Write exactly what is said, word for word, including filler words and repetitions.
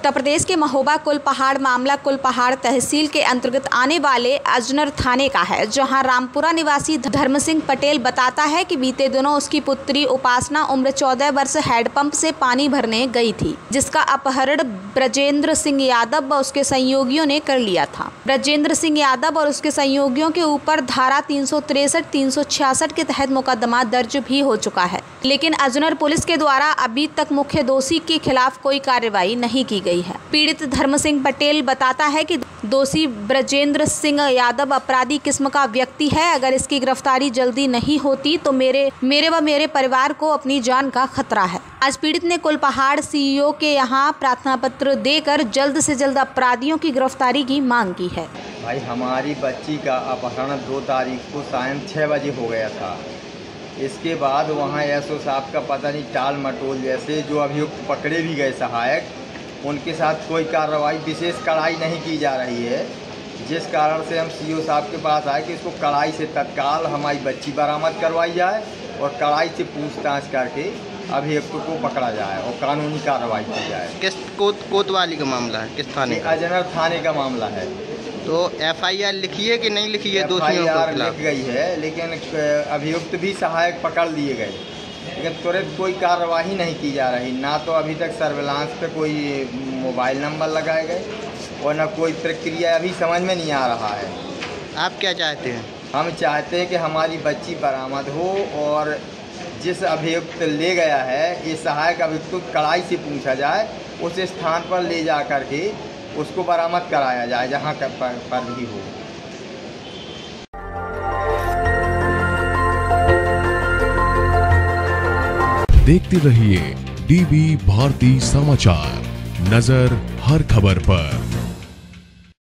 उत्तर प्रदेश के महोबा कुलपहाड़ मामला कुलपहाड़ तहसील के अंतर्गत आने वाले अजनर थाने का है, जहां रामपुरा निवासी धर्म सिंह पटेल बताता है कि बीते दिनों उसकी पुत्री उपासना उम्र चौदह वर्ष हैंडपंप से पानी भरने गई थी, जिसका अपहरण ब्रजेंद्र सिंह यादव व उसके सहयोगियों ने कर लिया था। ब्रजेंद्र सिंह यादव और उसके सहयोगियों के ऊपर धारा तीन सौ तिरसठ तीन सौ छियासठ के तहत मुकदमा दर्ज भी हो चुका है, लेकिन अजनर पुलिस के द्वारा अभी तक मुख्य दोषी के खिलाफ कोई कार्रवाई नहीं की गई है। पीड़ित धर्म सिंह पटेल बताता है कि दोषी ब्रजेंद्र सिंह यादव अपराधी किस्म का व्यक्ति है। अगर इसकी गिरफ्तारी जल्दी नहीं होती तो मेरे मेरे व मेरे परिवार को अपनी जान का खतरा है। आज पीड़ित ने कुलपहाड़ सीईओ के यहाँ प्रार्थना पत्र देकर जल्द से जल्द अपराधियों की गिरफ्तारी की मांग की है। भाई, हमारी बच्ची का अपहरण दो तारीख को सायं छः बजे हो गया था। इसके बाद वहाँ एसओ साहब का पता नहीं टाल मटोल जैसे जो अभियुक्त पकड़े भी गए सहायक, उनके साथ कोई कार्रवाई विशेष कड़ाई नहीं की जा रही है, जिस कारण से हम सीईओ साहब के पास आए कि इसको कड़ाई से तत्काल हमारी बच्ची बरामद करवाई जाए और कड़ाई से पूछताछ करके अभियुक्त को पकड़ा जाए और कानूनी कार्रवाई की जाए। किस कोत कोतवाली का मामला है? किस थाने का? अजनर थाने का मामला है। तो एफआईआर लिखी है कि नहीं लिखी है? एफआईआर लिख गई है, लेकिन अभियुक्त भी सहायक पकड़ लिए गए, लेकिन तुरंत कोई कार्रवाई नहीं की जा रही। ना तो अभी तक सर्विलांस पे कोई मोबाइल नंबर लगाए गए और ना कोई प्रक्रिया अभी समझ में नहीं आ रहा है। आप क्या चाहते हैं? हम चाहते हैं कि हमारी बच्ची बरामद हो और जिस अभियुक्त ले गया है ये सहायक अभियुक्त कड़ाई से पूछा जाए, उस स्थान पर ले जा कर के उसको बरामद कराया जाए जहाँ पर, पर भी हो। देखते रहिए डीबी भारती समाचार, नजर हर खबर पर।